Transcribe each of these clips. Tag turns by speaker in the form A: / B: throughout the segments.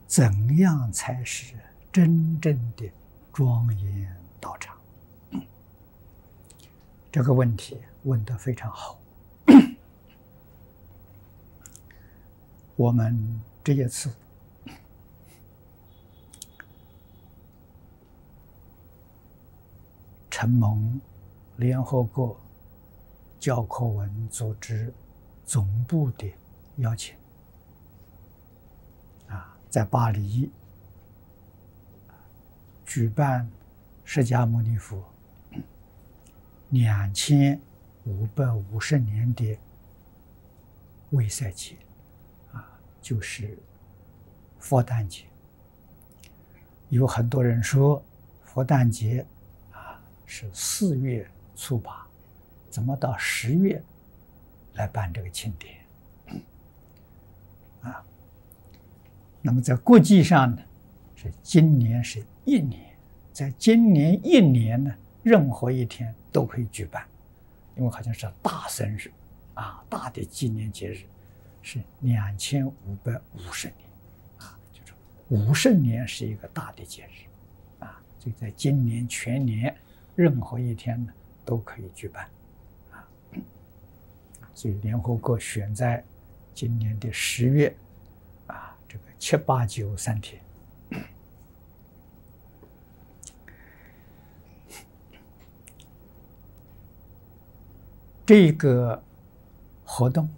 A: 怎样才是真正的庄严道场？这个问题问得非常好。我们这一次承蒙联合国教科文组织总部的邀请，在巴黎举办释迦牟尼佛2550年的卫赛节，就是佛诞节。有很多人说佛诞节是4月初8，怎么到10月来办这个庆典？那么在国际上呢，是今年是1年，在今年1年呢，任何一天都可以举办，因为好像是大生日大的纪念节日，是2550年就是50年是一个大的节日所以在今年全年任何一天呢都可以举办所以联合国选在今年的10月这个7、8、9、3天。这个活动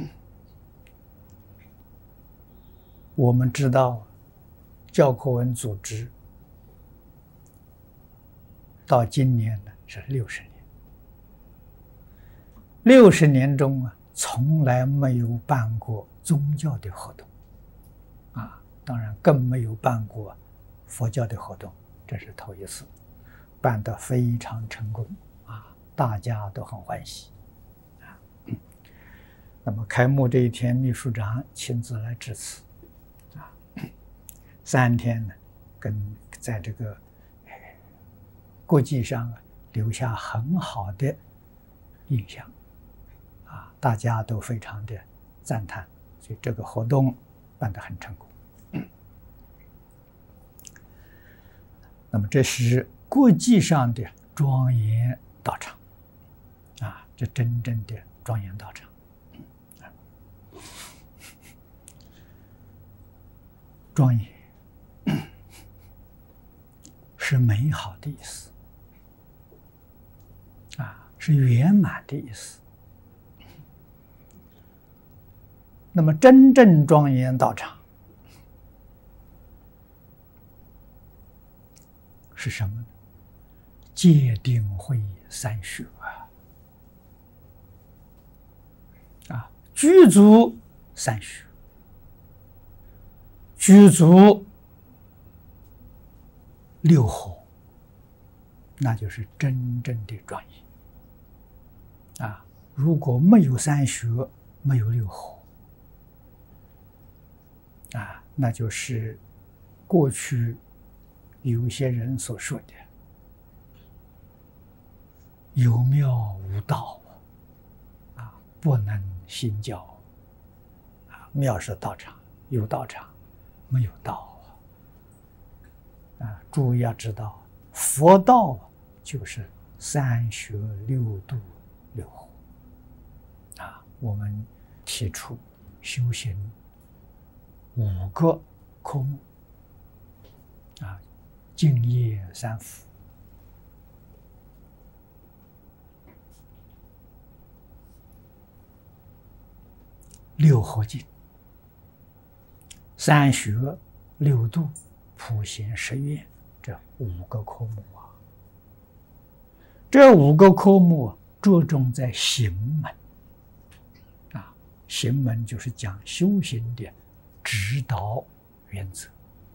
A: 我们知道，教科文组织到今年呢是60年，60年中从来没有办过宗教的活动当然更没有办过佛教的活动，这是头一次，办得非常成功大家都很欢喜那么开幕这一天，秘书长亲自来致辞3天呢，在这个国际上留下很好的印象大家都非常的赞叹，所以这个活动办得很成功。那么这是国际上的庄严道场这真正的庄严道场。庄严是美好的意思是圆满的意思。那么真正庄严道场是什么呢？戒定慧三学具足三学，具足6合，那就是真正的庄严如果没有三学，没有6合那就是过去有些人所说的有庙无道不能兴教庙是道场，有道场没有道诸位要知道，佛道就是3学6度6合我们提出修行5个科目净业3福，6合敬3学6度普贤10愿，这5个科目这5个科目着重在行门行门就是讲修行的指导原则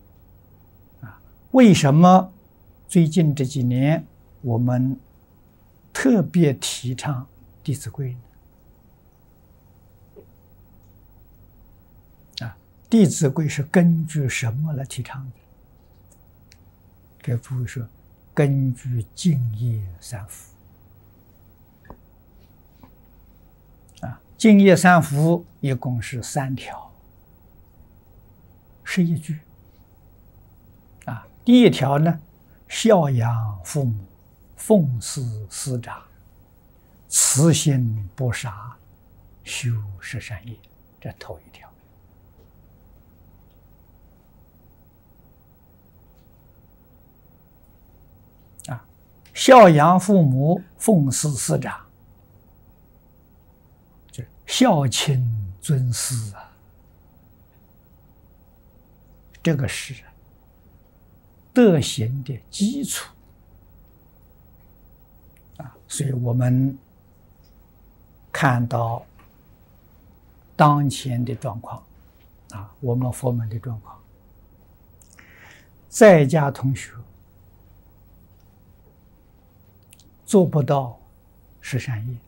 A: 为什么最近这几年我们特别提倡《弟子规》呢？《弟子规》是根据什么来提倡的？给诸位说，根据净业3福净业3福一共是3条，11句第一条呢，孝养父母，奉事师长，慈心不杀，修十善业，这头一条。孝养父母，奉事师长，就孝亲尊师啊，这个是德行的基础啊。所以我们看到当前的状况啊，我们佛门的状况，在家同学做不到十善业，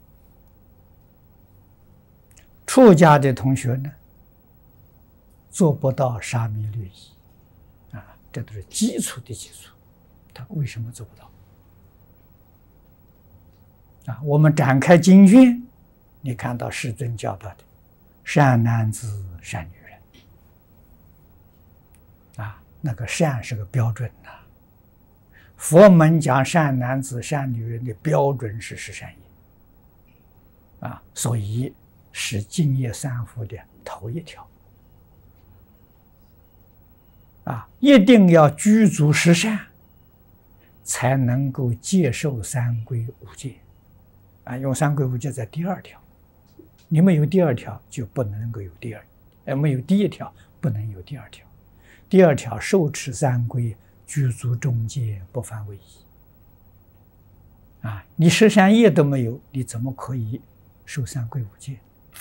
A: 出家的同学呢，做不到沙弥律仪啊，这都是基础的基础。他为什么做不到？啊，我们展开经卷，你看到世尊教导的善男子、善女人啊，那个善是个标准呐。佛门讲善男子、善女人的标准是十善业啊，所以是净业三福的头一条啊，一定要具足十善，才能够接受三归五戒啊。用三归五戒在第二条，你没有第二条就不能够有第二，没有第一条不能有第二条。第二条受持三归，具足中戒，不犯违仪啊！你十善业都没有，你怎么可以受三归五戒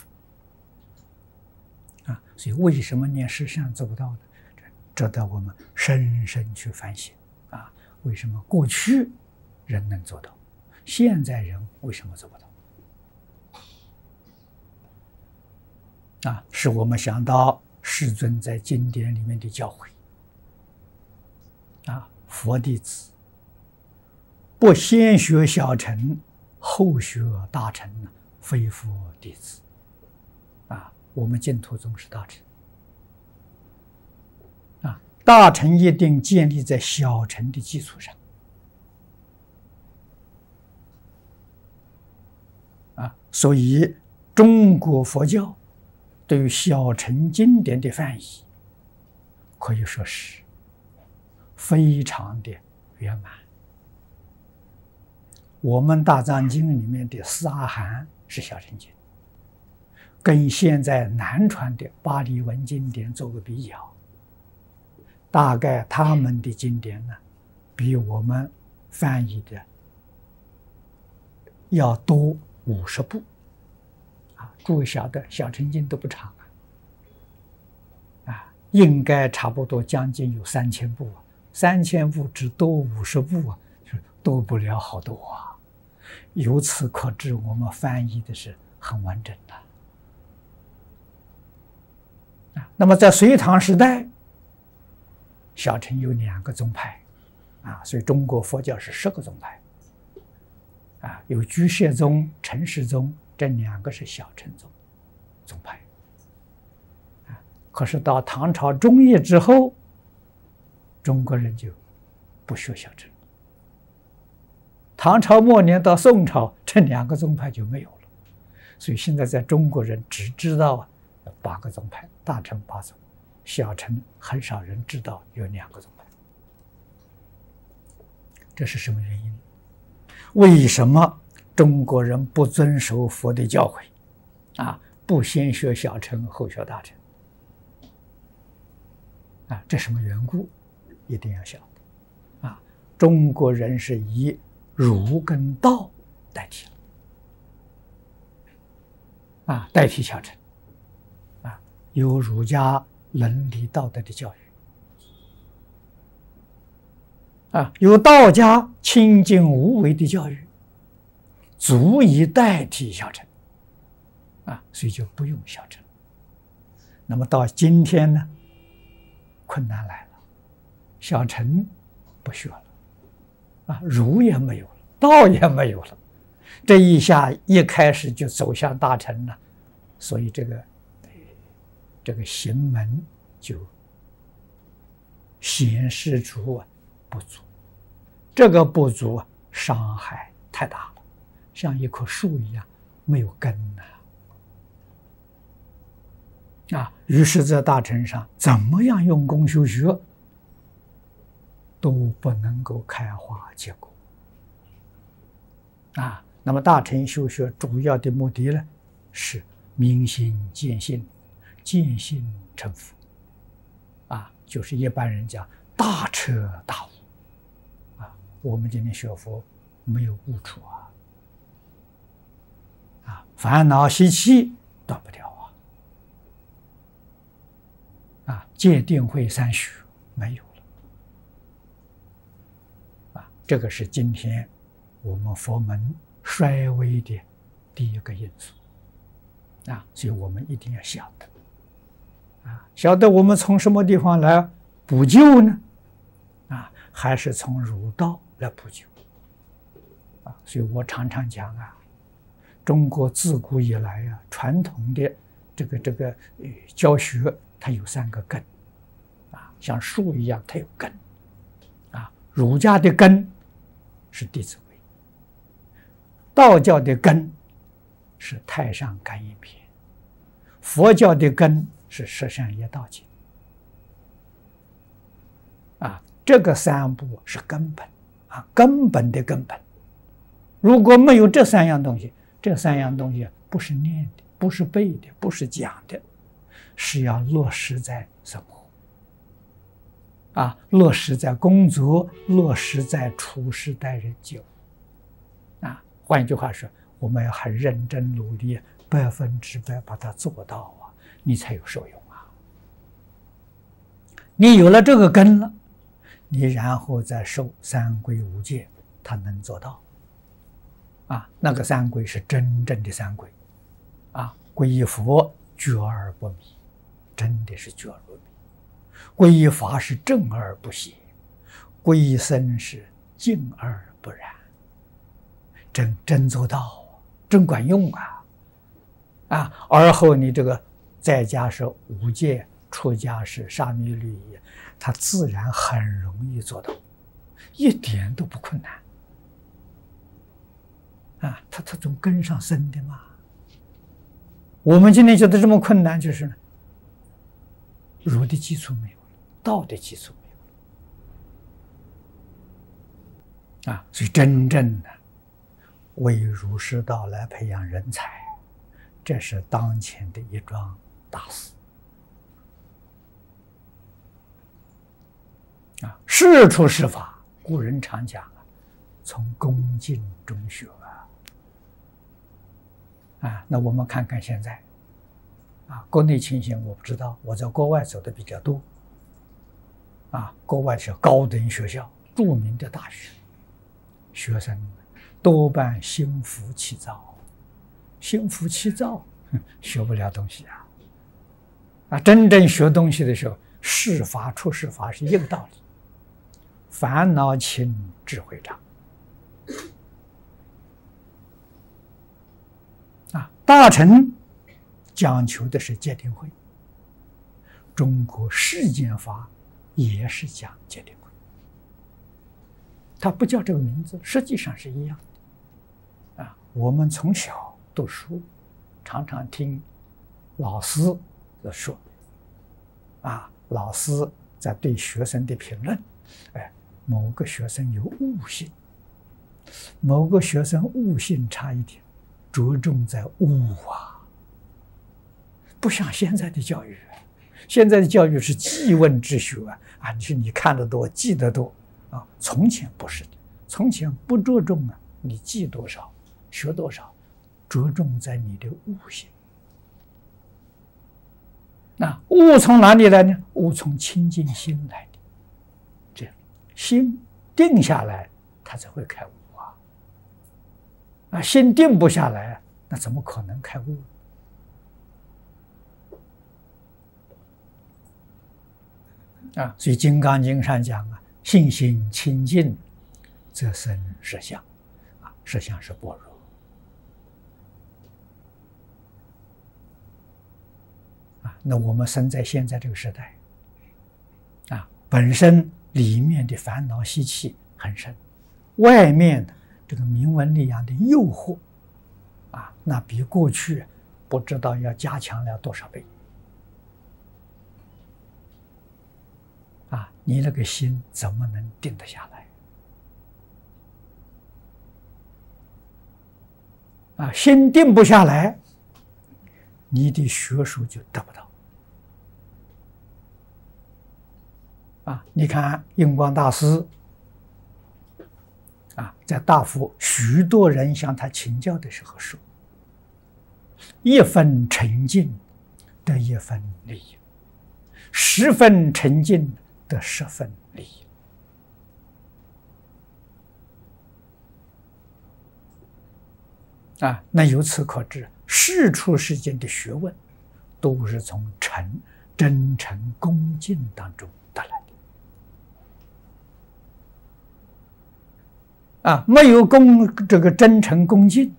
A: 啊？所以为什么念十善做不到呢？值得我们深深去反省啊！为什么过去人能做到，现在人为什么做不到啊？使我们想到世尊在经典里面的教诲啊，佛弟子不先学小乘，后学大乘，非佛弟子啊。我们净土宗是大乘啊，大乘一定建立在小乘的基础上啊。所以中国佛教对于小乘经典的翻译，可以说是非常的圆满。我们大藏经里面的四阿含是小乘经，跟现在南传的巴利文经典做个比较，大概他们的经典呢，比我们翻译的要多50部啊。诸位晓得，小乘经都不长啊，应该差不多将近有3000部啊。3000部只多50部啊，就多不了好多啊。由此可知，我们翻译的是很完整的啊。那么在隋唐时代，小乘有2个宗派啊，所以中国佛教是10个宗派啊，有居士宗、陈氏宗，这2个是小乘宗派啊。可是到唐朝中叶之后，中国人就不学小乘。唐朝末年到宋朝，这2个宗派就没有了。所以现在在中国人只知道8个宗派，大乘8宗，小乘很少人知道有2个宗派。这是什么原因？为什么中国人不遵守佛的教诲啊？不先学小乘，后学大乘啊？这什么缘故？一定要晓得啊！中国人是以儒跟道代替了啊，代替小乘啊，有儒家伦理道德的教育啊，有道家清净无为的教育，足以代替小乘啊，所以就不用小乘。那么到今天呢，困难来了。小乘不学了啊，儒也没有了，道也没有了，这一下一开始就走向大乘了，所以这个行门就显示出不足，这个不足伤害太大了，像一棵树一样没有根于是，在大乘上怎么样用功修学，都不能够开花结果那么大乘修学主要的目的呢，是明心见性，见性成佛就是一般人讲大彻大悟我们今天学佛没有悟处烦恼习气断不掉戒定慧三学没有了这个是今天我们佛门衰微的第一个因素所以我们一定要晓得晓得我们从什么地方来补救呢还是从儒道来补救所以我常常讲中国自古以来传统的这个教学它有3个根像树一样它有根儒家的根是《弟子规》，道教的根是《太上感应篇》，佛教的根是《十善业道经》这个3部是根本根本的根本。如果没有这3样东西，这3样东西不是念的，不是背的，不是讲的，是要落实在生活落实在工作，落实在处事待人接物换一句话说，我们要很认真努力100%把它做到你才有受用你有了这个根了，你然后再受3规5戒，它能做到那个3规是真正的3规皈依佛觉而不迷，真的是觉而不迷；皈依法是正而不邪，皈依僧是净而不染。真做到，真管用而后你这个在家是5戒，出家是沙弥律仪，它自然很容易做到，一点都不困难它从根上生的嘛。我们今天觉得这么困难，就是儒的基础没有了，道的基础没有了所以真正的为儒释道来培养人才，这是当前的一桩大事事出是法，古人常讲从恭敬中学那我们看看现在国内情形我不知道，我在国外走的比较多国外是高等学校，著名的大学，学生多半心浮气躁，心浮气躁学不了东西真正学东西的时候，事法出事法是一个道理，烦恼轻，智慧长大乘讲求的是戒定慧，中国世间法也是讲戒定慧，它不叫这个名字，实际上是一样的我们从小读书，常常听老师在说老师在对学生的评论，某个学生有悟性，某个学生悟性差一点，着重在悟不像现在的教育，现在的教育是记问之学你说你看得多，记得多从前不是的，从前不着重你记多少，学多少，着重在你的悟性。悟从哪里来呢？悟从清净心来的，这样心定下来，它才会开悟心定不下来，那怎么可能开悟？所以《金刚经》上讲信心清净，则生实相实相是般若那我们生在现在这个时代本身里面的烦恼习气很深，外面的这个名闻利养的诱惑，那比过去不知道要加强了多少倍。你那个心怎么能定得下来？心定不下来，你的学术就得不到。你看印光大师，在大佛，许多人向他请教的时候说：“一分沉静得一分利益，10分沉静得10分利益。”那由此可知，世出世间的学问，都是从真诚恭敬当中得来的。没有这个真诚恭敬，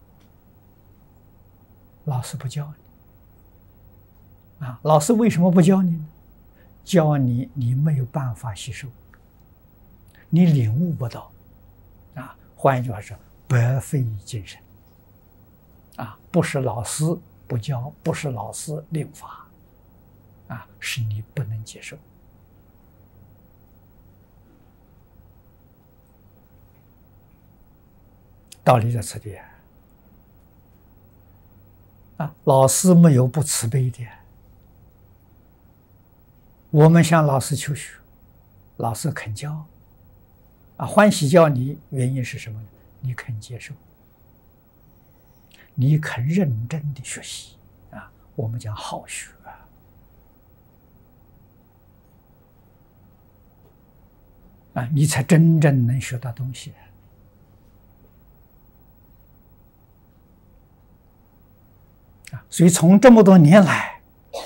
A: 老师不教你。老师为什么不教你呢？教你，你没有办法吸收，你领悟不到。换一句话说，白费精神。不是老师不教，不是老师令法，是你不能接受。道理在此地。老师没有不慈悲的。我们向老师求学，老师肯教，欢喜教你，原因是什么呢？你肯接受，你肯认真的学习，我们讲好学。你才真正能学到东西。所以从这么多年来，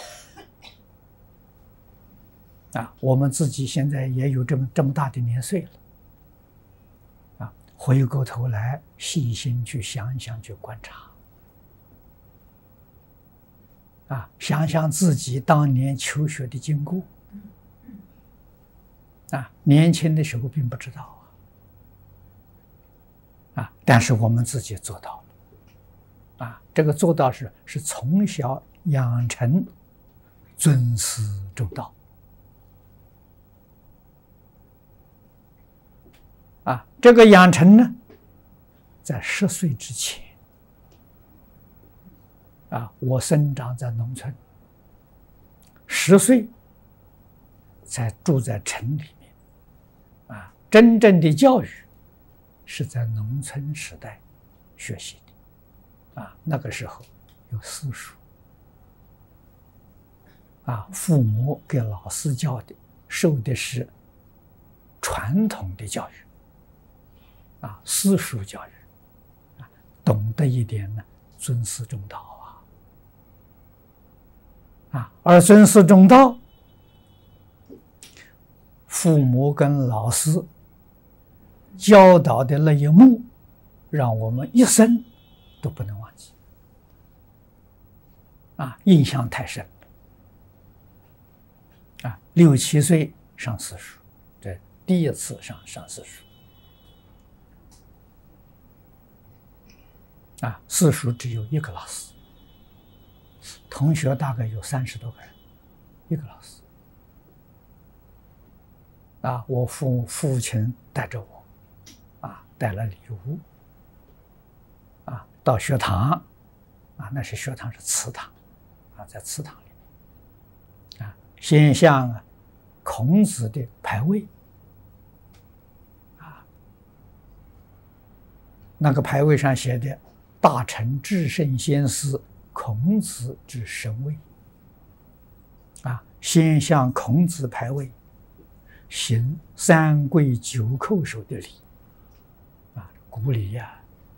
A: 我们自己现在也有这么大的年岁了，回过头来细心去想一想，去观察，想想自己当年求学的经过，年轻的时候并不知道但是我们自己做到了。这个做到是从小养成尊师重道。这个养成呢，在10岁之前，我生长在农村，10岁才住在城里面，真正的教育是在农村时代学习的。那个时候有私塾，父母给老师教的，受的是传统的教育，私塾教育，懂得一点呢，尊师重道而尊师重道，父母跟老师教导的那一幕，让我们一生都不能忘记，印象太深了。6、7岁上私塾，这第一次上私塾。私塾只有1个老师，同学大概有30多个人，1个老师。我父亲带着我，带了礼物，到学堂，那是学堂是祠堂，在祠堂里面，先向孔子的牌位，那个牌位上写的“大成至圣先师孔子之神位”，先向孔子牌位行3跪9叩首的礼，古礼呀。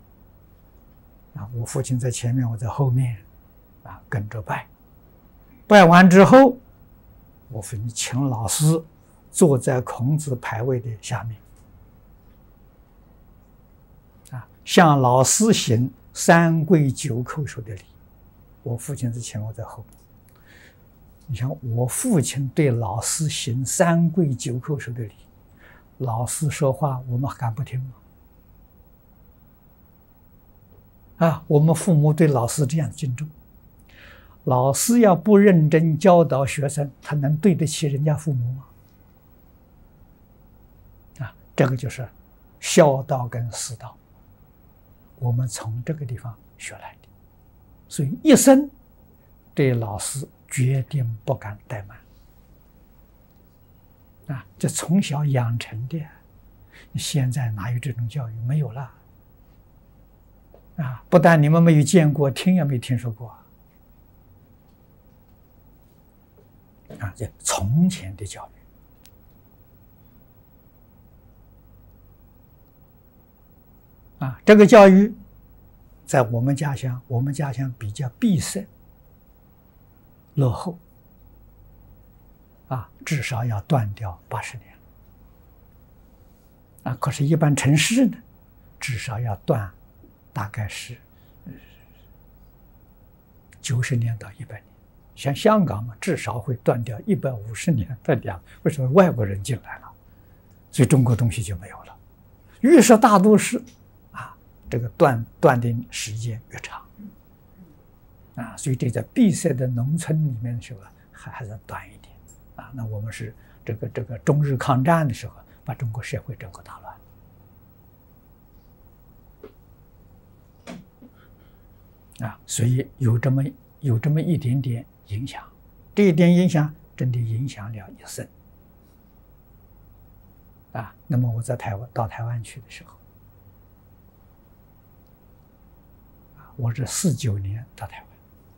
A: 我父亲在前面，我在后面，跟着拜。拜完之后，我父亲请老师坐在孔子牌位的下面，向老师行3跪9叩首的礼。我父亲在前，我在后面。 你像我父亲对老师行三跪九叩首的礼，老师说话我们敢不听吗？我们父母对老师这样敬重，老师要不认真教导学生，他能对得起人家父母吗？这个就是孝道跟师道，我们从这个地方学来的，所以一生对老师决定不敢怠慢。这从小养成的，现在哪有这种教育？没有了。不但你们没有见过，听也没听说过。这从前的教育。这个教育在我们家乡比较闭塞落后，至少要断掉80年。可是，一般城市呢，至少要断，大概是90年到100年。像香港嘛，至少会断掉150年的量。为什么？外国人进来了，所以中国东西就没有了。越是大都市，这个断的时间越长。所以这在闭塞的农村里面的时候还是短一点。那我们是这个中日抗战的时候，把中国社会整个打乱。所以有这么一点点影响，这一点影响真的影响了一生。那么我到台湾去的时候，我是49年到台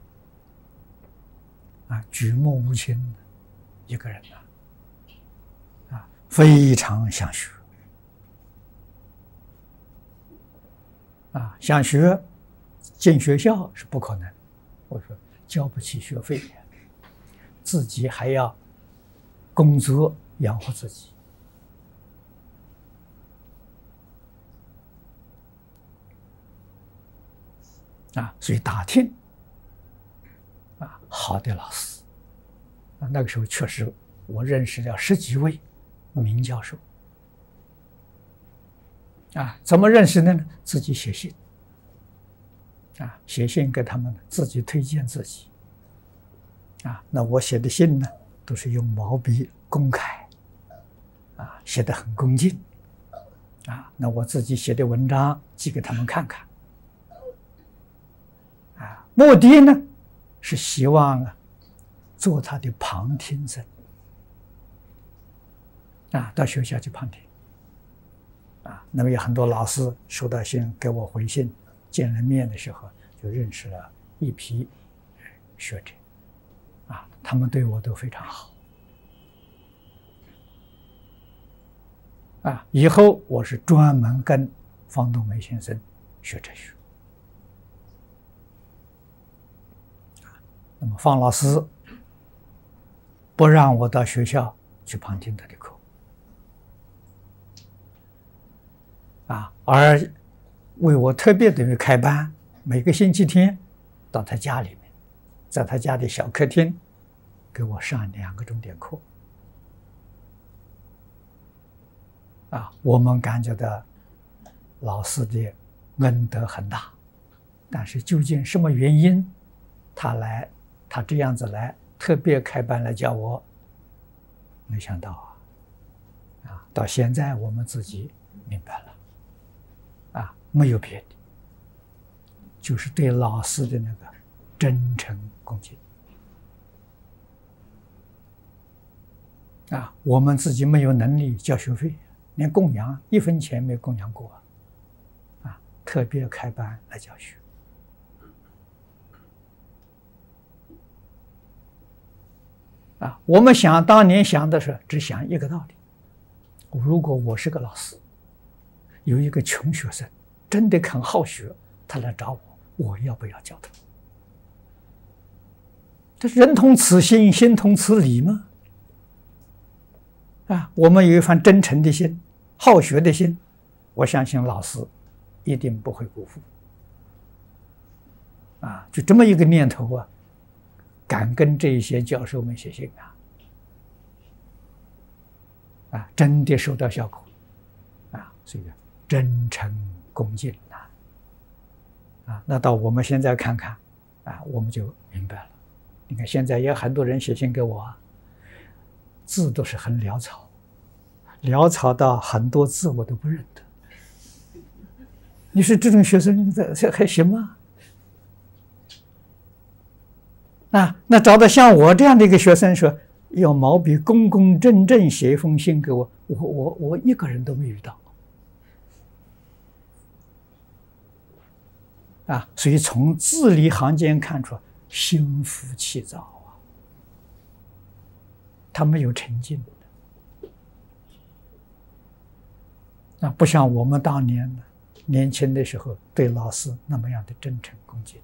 A: 湾，举目无亲的一个人非常想学，想学进学校是不可能，我说交不起学费，自己还要工作养活自己。所以打听好的老师。那个时候确实我认识了10几位名教授。怎么认识的呢？自己写信。写信给他们，自己推荐自己。那我写的信呢，都是用毛笔公开，写得很恭敬。那我自己写的文章寄给他们看看。目的呢，是希望做他的旁听生。到学校去旁听。那么有很多老师收到信给我回信，见了面的时候就认识了一批学者。他们对我都非常好。以后我是专门跟方东梅先生学哲学。那么方老师不让我到学校去旁听他的课，而为我特别的开班，每个星期天到他家里面，在他家的小客厅给我上2个钟点课。我们感觉到老师的恩德很大，但是究竟什么原因他这样子来特别开班来教我，没想到到现在我们自己明白了，没有别的，就是对老师的那个真诚恭敬。我们自己没有能力交学费，连供养1分钱没供养过，特别开班来教学。我们当年想的是只想一个道理：如果我是个老师，有一个穷学生真的肯好学，他来找我，我要不要教他？这人同此心，心同此理吗？我们有一番真诚的心，好学的心，我相信老师一定不会辜负。就这么一个念头敢跟这些教授们写信真的收到效果所以真诚恭敬那到我们现在看看我们就明白了。你看现在也有很多人写信给我字都是很潦草，潦草到很多字我都不认得。你说这种学生这还行吗？那找到像我这样的一个学生说用毛笔公公正正写一封信给我，我一个人都没遇到所以从字里行间看出心浮气躁他没有沉静不像我们当年年轻的时候对老师那么样的真诚恭敬。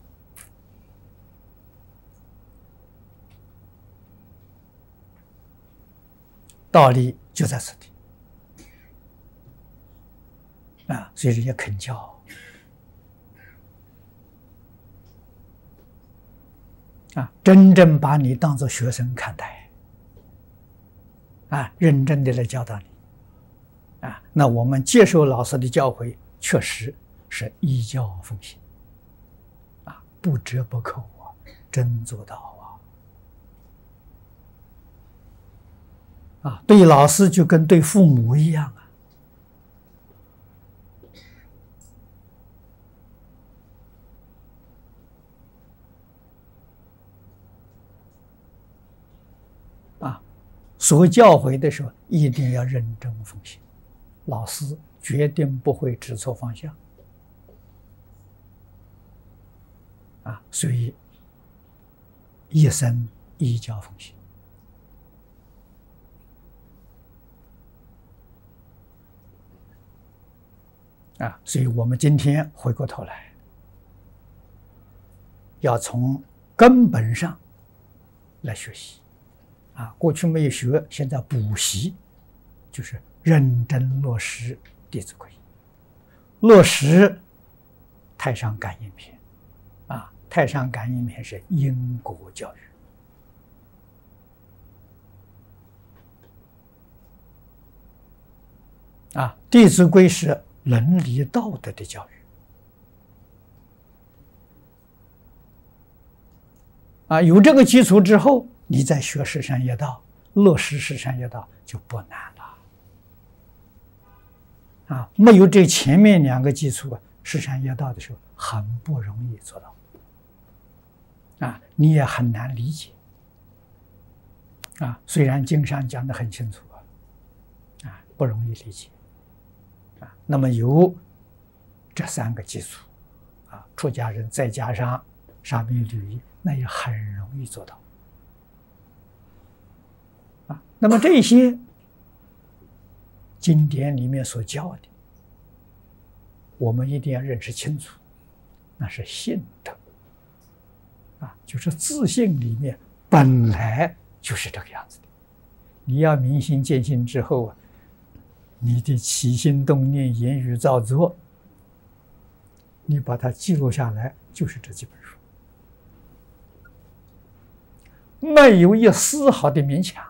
A: 道理就在此地所以人家肯教真正把你当作学生看待认真的来教导你那我们接受老师的教诲确实是依教奉行不折不扣真做到对老师就跟对父母一样所教诲的时候一定要认真奉行，老师决定不会指错方向所以一生依教奉行所以我们今天回过头来要从根本上来学习过去没有学，现在补习，就是认真落实《弟子规》，落实《太上感应篇》太上感应篇是因果教育弟子规》是伦理道德的教育有这个基础之后，你再学十善业道，落实十善业道就不难了没有这前面两个基础十善业道的时候很不容易做到你也很难理解虽然经上讲得很清楚不容易理解那么有这三个基础出家人再加上沙弥律仪，那也很容易做到那么这些经典里面所教的，我们一定要认识清楚，那是信德就是自信里面本来就是这个样子的。你要明心见性之后你的起心动念、言语造作，你把它记录下来，就是这几本书，没有一丝毫的勉强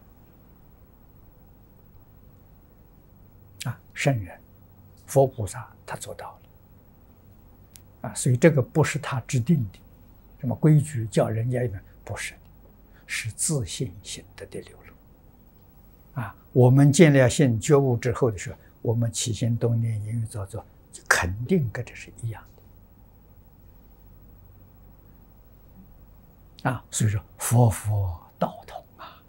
A: 圣人、佛菩萨他做到了所以这个不是他制定的什么规矩叫人家不是的，是自信心德的流露我们见了性觉悟之后的时候，我们起心动念、言语造作肯定跟这是一样的所以说佛佛道同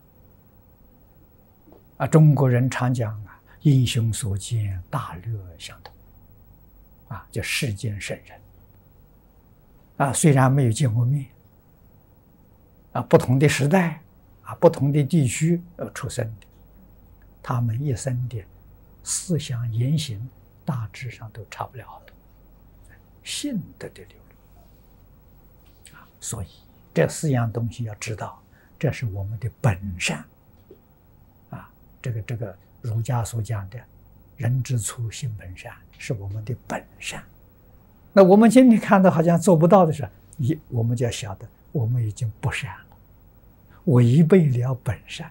A: 中国人常讲英雄所见大略相同叫世间圣人虽然没有见过面不同的时代不同的地区出生的，他们一生的思想言行大致上都差不了好多，信德的流露所以这四样东西要知道，这是我们的本善这个儒家所讲的人之初性本善，是我们的本善。那我们今天看到好像做不到的时候，我们就要晓得我们已经不善了违背了本善。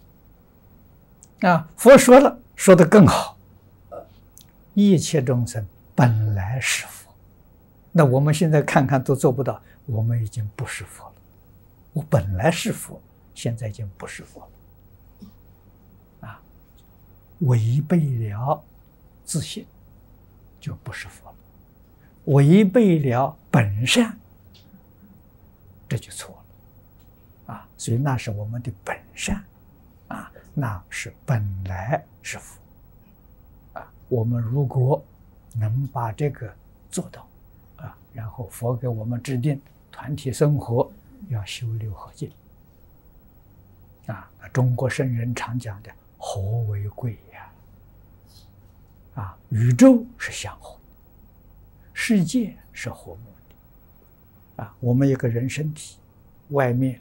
A: 啊，佛说了，说得更好，一切众生本来是佛。那我们现在看看都做不到，我们已经不是佛了。我本来是佛，现在已经不是佛了。啊，违背了自信，就不是佛了；违背了本善，这就错了。啊，所以那是我们的本善，啊，那是本来是佛。啊，我们如果能把这个做到，啊，然后佛给我们制定团体生活要修六合敬。啊，中国圣人常讲的“和为贵”呀。啊，宇宙是相和的，世界是和睦的。啊，我们一个人身体，外面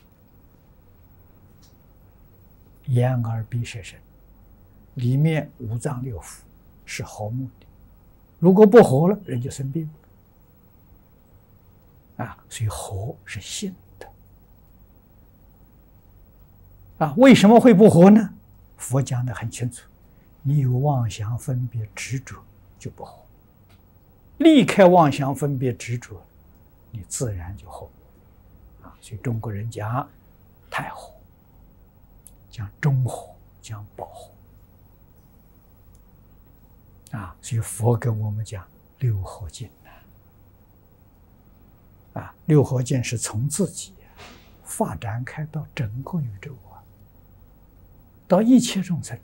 A: 眼耳鼻舌身，里面五脏六腑是和睦的。如果不和了，人就生病了。啊，所以和是性的。啊，为什么会不和呢？佛讲得很清楚，你有妄想分别执着就不和，离开妄想分别执着，你自然就和。啊，所以中国人讲太和，讲中和，讲保和。啊，所以佛跟我们讲六合敬。啊，六合敬是从自己发展开到整个宇宙啊，到一切众生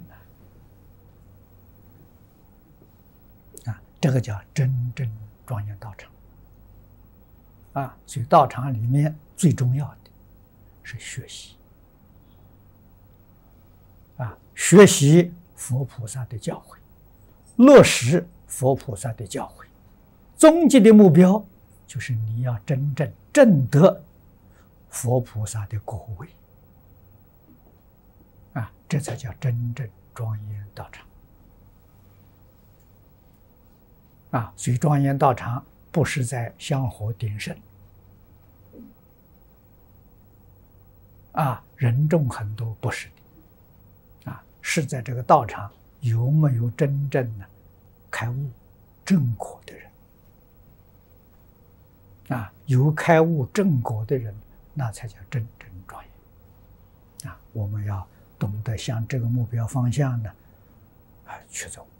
A: 啊，这个叫真正庄严道场。啊，所以道场里面最重要的是学习。啊，学习佛菩萨的教诲，落实佛菩萨的教诲，终极的目标就是你要真正证得佛菩萨的果位。啊，这才叫真正庄严道场。啊，所以庄严道场不是在香火鼎盛，啊，人众很多，不是的。啊，是在这个道场有没有真正的开悟正果的人。啊，有开悟正果的人，那才叫真正庄严。啊，我们要懂得向这个目标方向呢，去走。